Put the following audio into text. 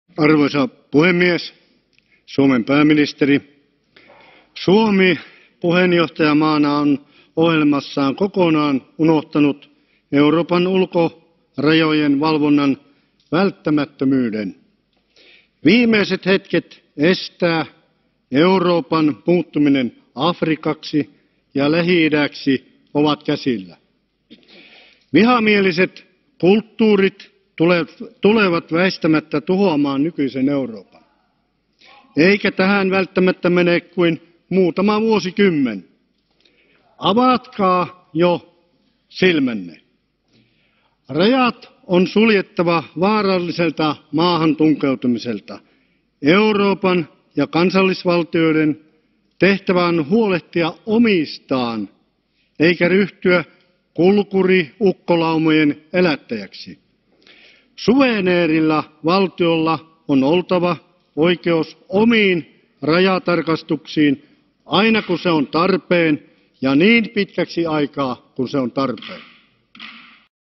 Arvoisa puhemies, Suomen pääministeri, Suomi puheenjohtajamaana on ohjelmassaan kokonaan unohtanut Euroopan ulkorajojen valvonnan välttämättömyyden. Viimeiset hetket estää Euroopan muuttuminen Afrikaksi ja Lähi-idäksi ovat käsillä. Vihamieliset kulttuurit tulevat väistämättä tuhoamaan nykyisen Euroopan. Eikä tähän välttämättä mene kuin muutama vuosikymmen. Avatkaa jo silmänne. Rajat on suljettava vaaralliselta maahan tunkeutumiselta. Euroopan ja kansallisvaltioiden tehtävä on huolehtia omistaan, eikä ryhtyä kulkuri-ukkolaumojen elättäjäksi. Suvereenilla valtiolla on oltava oikeus omiin rajatarkastuksiin aina kun se on tarpeen ja niin pitkäksi aikaa kun se on tarpeen.